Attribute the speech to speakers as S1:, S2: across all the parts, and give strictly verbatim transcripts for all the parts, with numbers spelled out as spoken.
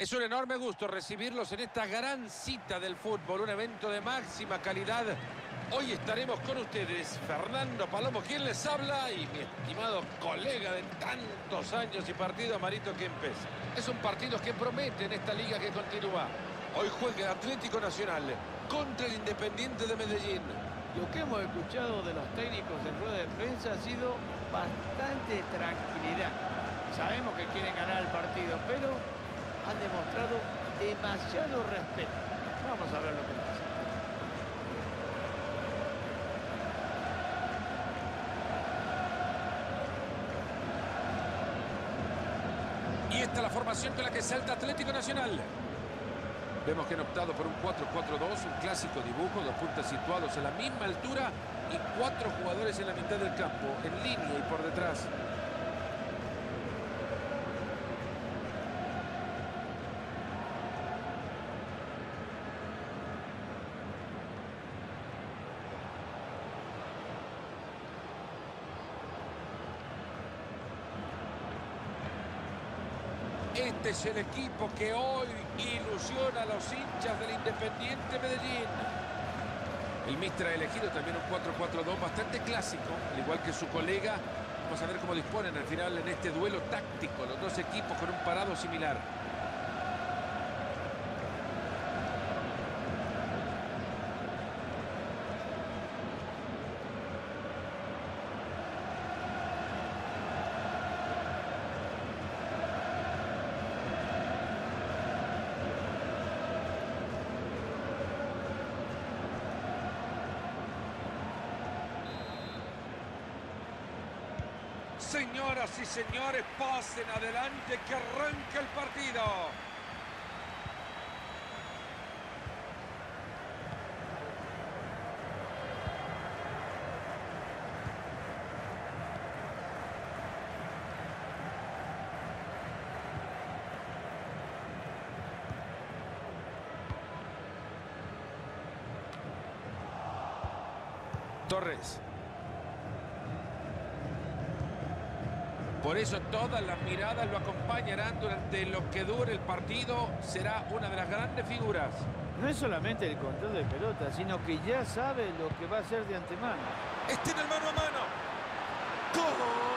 S1: Es un enorme gusto recibirlos en esta gran cita del fútbol, un evento de máxima calidad. Hoy estaremos con ustedes, Fernando Palomo, quien les habla, y mi estimado colega de tantos años y partido, Marito Kempes. Es un partido que promete en esta liga que continúa. Hoy juega el Atlético Nacional contra el Independiente de Medellín.
S2: Lo que hemos escuchado de los técnicos en rueda de prensa ha sido bastante tranquilidad. Sabemos que quieren ganar el partido, pero han demostrado demasiado respeto. Vamos a ver lo que pasa.
S1: Y esta es la formación con la que salta Atlético Nacional. Vemos que han optado por un cuatro cuatro dos, un clásico dibujo, dos puntas situados a la misma altura y cuatro jugadores en la mitad del campo, en línea y por detrás. Este es el equipo que hoy ilusiona a los hinchas del Independiente Medellín. El míster ha elegido también un cuatro cuatro dos bastante clásico, al igual que su colega. Vamos a ver cómo disponen al final en este duelo táctico los dos equipos con un parado similar. Señoras y señores, pasen adelante que arranca el partido. Torres. Por eso todas las miradas lo acompañarán durante lo que dure el partido. Será una de las grandes figuras.
S2: No es solamente el control de pelota, sino que ya sabe lo que va a hacer de antemano.
S1: Está en el mano a mano. ¡Gol!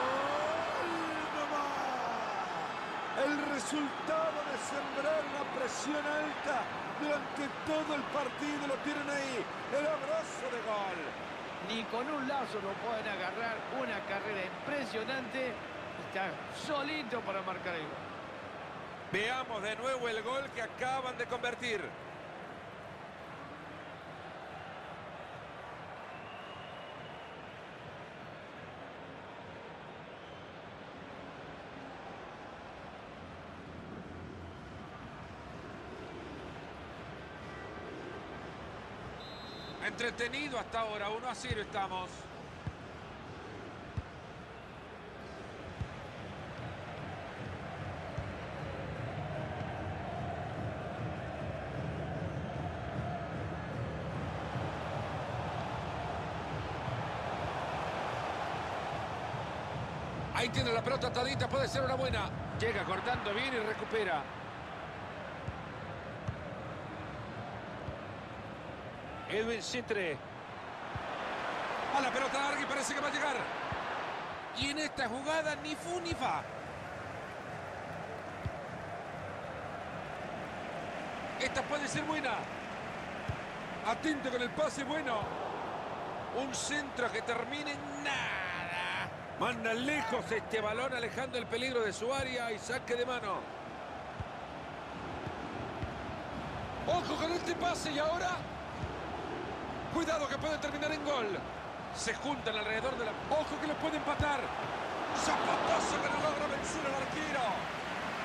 S3: El resultado de sembrar una presión alta durante todo el partido lo tienen ahí. El abrazo de gol.
S2: Ni con un lazo lo pueden agarrar. Una carrera impresionante. Está solito para marcar el gol.
S1: Veamos de nuevo el gol que acaban de convertir. Entretenido hasta ahora, uno a cero estamos. Ahí tiene la pelota atadita, puede ser una buena. Llega cortando bien y recupera. Edwin Citre. A la pelota larga y parece que va a llegar. Y en esta jugada ni fu ni fa. Esta puede ser buena. Atento con el pase bueno. Un centro que termine en nada. Manda lejos este balón, alejando el peligro de su área y saque de mano. Ojo con este pase y ahora... Cuidado que puede terminar en gol. Se juntan alrededor de la... Ojo que le puede empatar. Zapatazo que no logra vencer al arquero.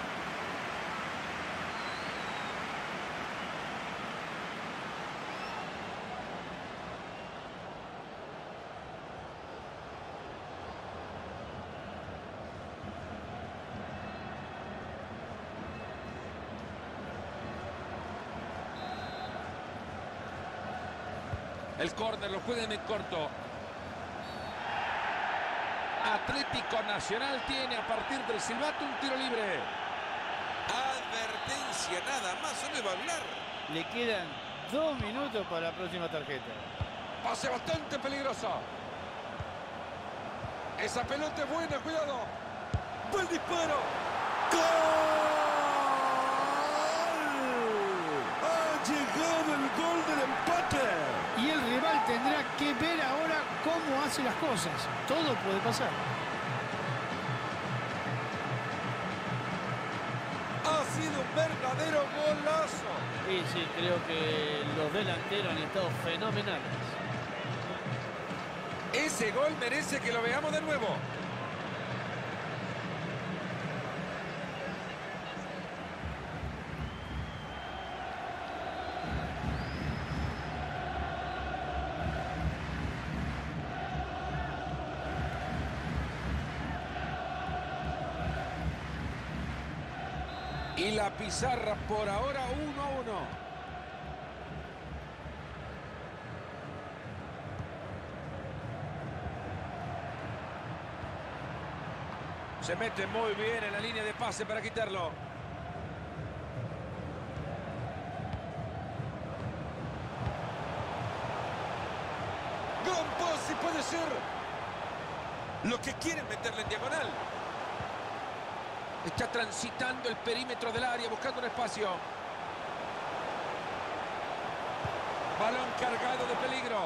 S1: El córner lo juegan en corto. Atlético Nacional tiene a partir del silbato un tiro libre.
S3: advertencia, nada más, solo iba a hablar.
S2: Le quedan dos minutos para la próxima tarjeta.
S1: Pase bastante peligroso. Esa pelota es buena, cuidado.
S3: ¡Buen disparo! ¡Gol! ¡Ha llegado el gol del empate!
S4: Y el rival tendrá que ver ahora cómo hace las cosas. Todo puede pasar.
S3: Ha sido un verdadero golazo.
S2: Y sí, creo que los delanteros han estado fenomenales.
S1: Ese gol merece que lo veamos de nuevo. Y la pizarra por ahora uno a uno. Se mete muy bien en la línea de pase para quitarlo. Gran pase, puede ser. Lo que quieren meterle en diagonal. Está transitando el perímetro del área, buscando un espacio. Balón cargado de peligro.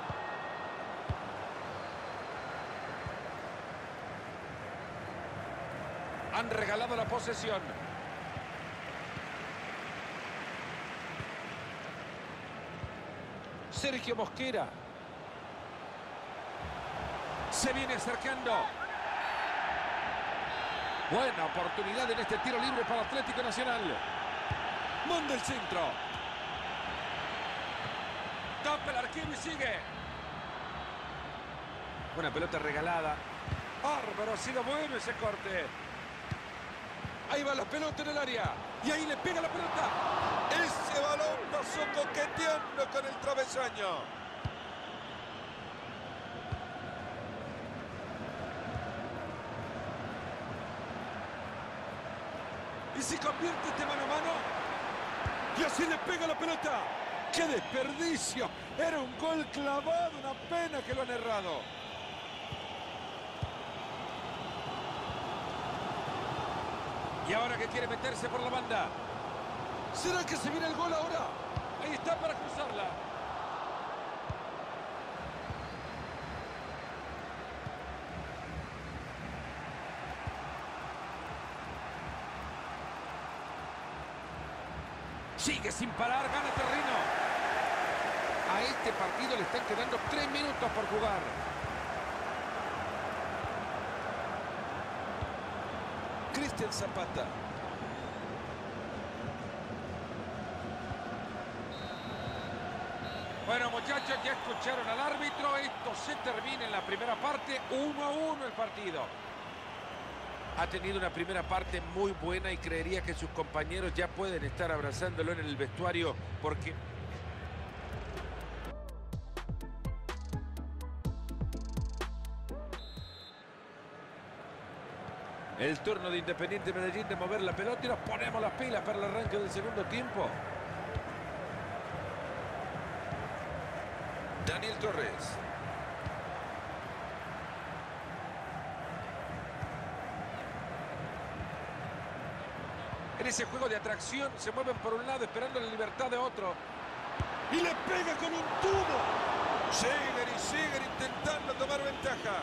S1: Han regalado la posesión. Sergio Mosquera. Se viene acercando. Buena oportunidad en este tiro libre para Atlético Nacional. Manda el centro. Tapa el arquero y sigue. Una pelota regalada. Bárbaro, ha sido bueno ese corte. Ahí va la pelota en el área. Y ahí le pega la pelota.
S3: Ese balón pasó coqueteando con el travesaño.
S1: Y se convierte este mano a mano. Y así le pega la pelota. ¡Qué desperdicio! Era un gol clavado. Una pena que lo han errado. Y ahora que quiere meterse por la banda. ¿Será que se viene el gol ahora? Ahí está para cruzarla. Sigue sin parar, gana terreno. A este partido le están quedando tres minutos por jugar.
S3: Cristian Zapata.
S1: Bueno, muchachos, ya escucharon al árbitro. Esto se termina en la primera parte. Uno a uno el partido. Ha tenido una primera parte muy buena y creería que sus compañeros ya pueden estar abrazándolo en el vestuario porque... El turno de Independiente Medellín de mover la pelota y nos ponemos las pilas para el arranque del segundo tiempo. Daniel Torres. En ese juego de atracción se mueven por un lado esperando la libertad de otro.
S3: Y le pega con un tubo. Siguen y siguen intentando tomar ventaja.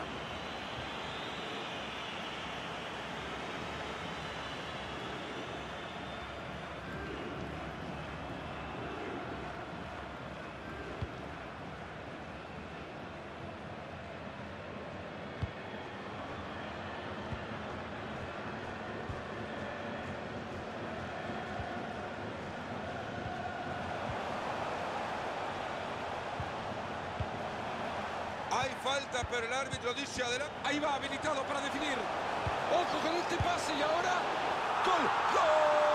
S3: Hay falta, pero el árbitro dice adelante.
S1: Ahí va, habilitado para definir. Ojo con este pase y ahora... ¡Gol! ¡Gol!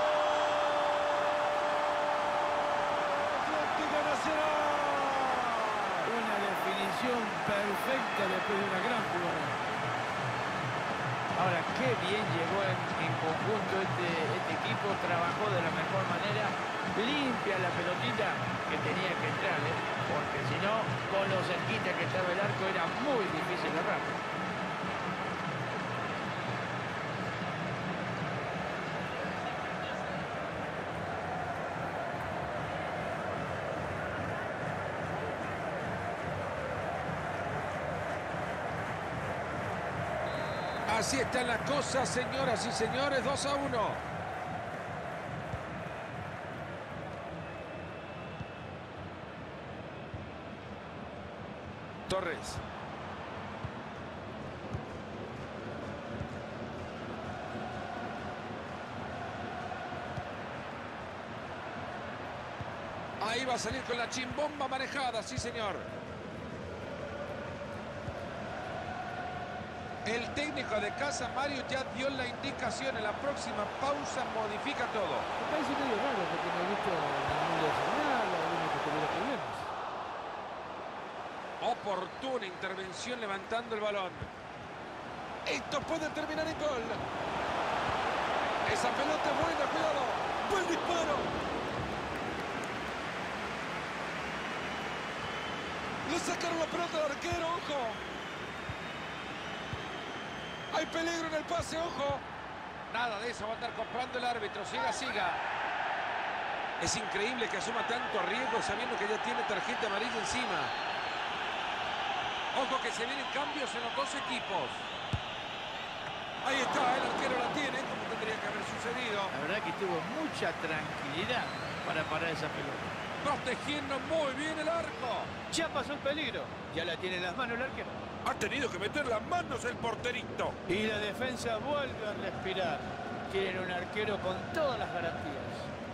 S1: ¡Atlético Nacional!
S2: Una definición perfecta después de una gran jugada. Ahora, qué bien llegó en, en conjunto, este, este equipo trabajó de la mejor manera, limpia la pelotita que tenía que entrar, ¿eh? Porque si no, con lo cerquita que estaba el arco era muy difícil errar.
S1: Así están las cosas, señoras y señores, dos a uno. Torres. Ahí va a salir con la chimbomba manejada, sí señor. El técnico de casa, Mario, ya dio la indicación. En la próxima pausa modifica todo.
S4: Me parece medio raro porque no he visto ningún lesionado, alguno que tuviera problemas.
S1: Oportuna intervención levantando el balón. Esto puede terminar en gol. Esa pelota es buena, cuidado. Buen disparo. Le sacaron la pelota al arquero, ojo. Hay peligro en el pase, ojo. Nada de eso va a andar comprando el árbitro. Siga, siga. Es increíble que asuma tanto riesgo sabiendo que ya tiene tarjeta amarilla encima. Ojo que se vienen cambios en los dos equipos. Ahí está, el arquero la tiene, como tendría que haber sucedido.
S2: La verdad que tuvo mucha tranquilidad para parar esa pelota.
S1: Protegiendo muy bien el arco.
S2: Ya pasó el peligro. Ya la tiene en las manos el arquero.
S1: Ha tenido que meter las manos el porterito.
S2: Y la defensa vuelve a respirar. Tienen un arquero con todas las garantías.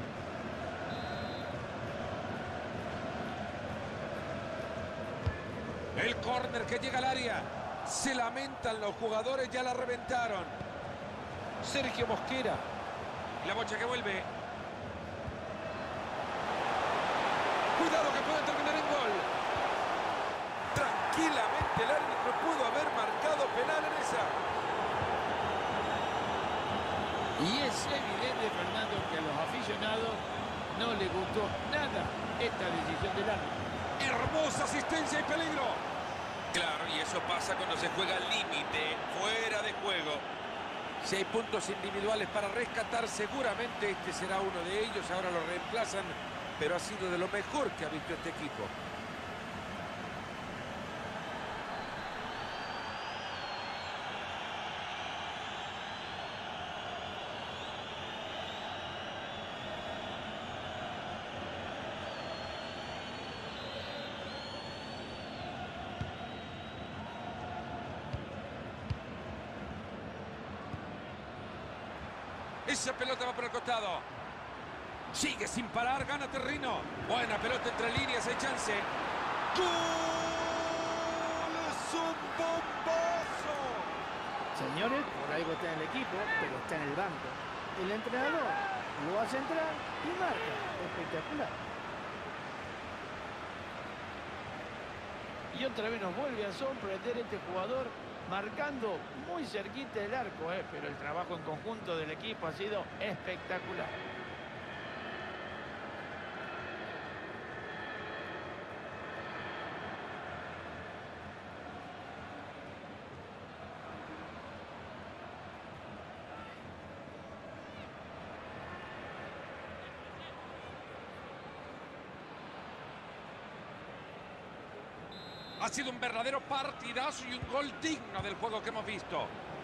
S1: El córner que llega al área. Se lamentan los jugadores, ya la reventaron. Sergio Mosquera. Y la bocha que vuelve. Cuidado que puede terminar en gol. Tranquilamente el árbitro pudo haber marcado penal en esa.
S2: Y es evidente, Fernando, que a los aficionados no les gustó nada esta decisión del árbitro.
S1: Hermosa asistencia y peligro.
S5: Claro, y eso pasa cuando se juega al límite, fuera de juego.
S1: Si hay puntos individuales para rescatar, seguramente este será uno de ellos. Ahora lo reemplazan, pero ha sido de lo mejor que ha visto este equipo. Esa pelota va por el costado. Sigue sin parar, gana Terrino. Buena pelota entre líneas, hay chance. ¡Gol! ¡Es un bombazo!
S4: Señores, por algo está en el equipo, pero está en el banco. El entrenador lo hace entrar y marca. Espectacular.
S2: Y otra vez nos vuelve a sorprender este jugador marcando muy cerquita del arco, eh, pero el trabajo en conjunto del equipo ha sido espectacular.
S1: Ha sido un verdadero partidazo y un gol digno del juego que hemos visto.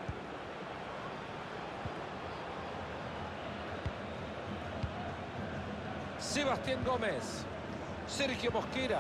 S1: Sebastián Gómez. Sergio Mosquera.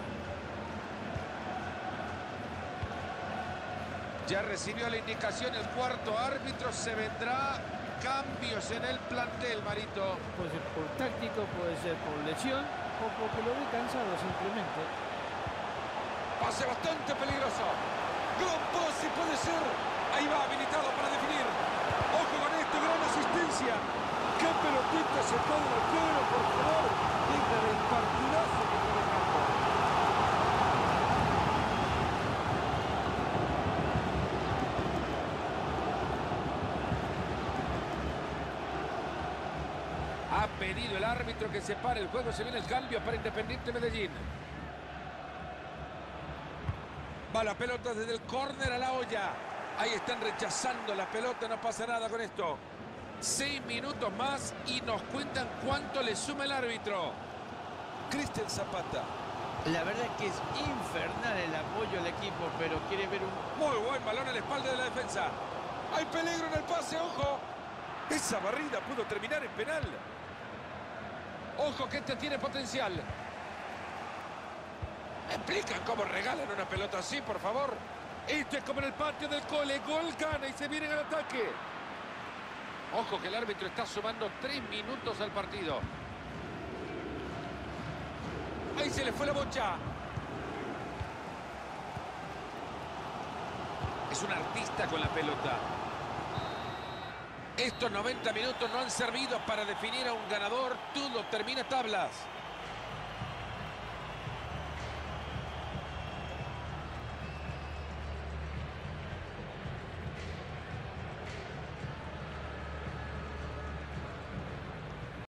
S1: Ya recibió la indicación el cuarto árbitro. Se vendrá cambios en el plantel, Marito.
S4: Puede ser por táctico, puede ser por lesión o porque lo ve cansado simplemente.
S1: Pase bastante peligroso. Gran pase puede ser. Ahí va, habilitado para definir. Ojo con esto, gran asistencia. ¡Qué pelotita se fue el arquero, por favor! Deja del partidazo que fue dejando. Ha pedido el árbitro que se pare el juego. Se viene el cambio para Independiente Medellín. Va la pelota desde el córner a la olla. Ahí están rechazando la pelota. No pasa nada con esto. Seis minutos más y nos cuentan cuánto le suma el árbitro. Cristian Zapata.
S2: La verdad es que es infernal el apoyo al equipo, pero quiere ver un...
S1: Muy buen balón a la espalda de la defensa. Hay peligro en el pase, ojo. Esa barrida pudo terminar en penal. Ojo que este tiene potencial. ¿Me explican cómo regalan una pelota así, por favor? Esto es como en el patio del cole. Gol, gana y se vienen al ataque. Ojo que el árbitro está sumando tres minutos al partido. Ahí se le fue la bocha. Es un artista con la pelota. Estos noventa minutos no han servido para definir a un ganador. Todo termina tablas.